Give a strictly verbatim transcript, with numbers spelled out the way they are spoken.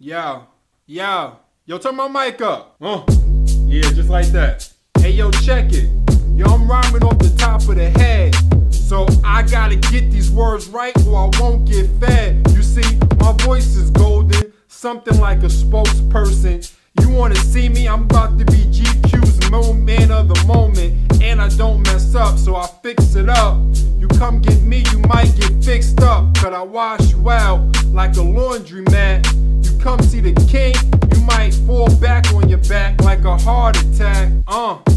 Yo, yo, yo, turn my mic up. Uh, yeah, just like that. Hey, yo, check it. Yo, I'm rhyming off the top of the head. So I gotta get these words right or I won't get fed. You see, my voice is golden, something like a spokesperson. You wanna see me? I'm about to be G Q's man of the moment. And I don't mess up, so I fix it up. You come get me, you might get fixed up. Cause I wash you out like a laundry mat. You come see the king, you might fall back on your back like a heart attack. Uh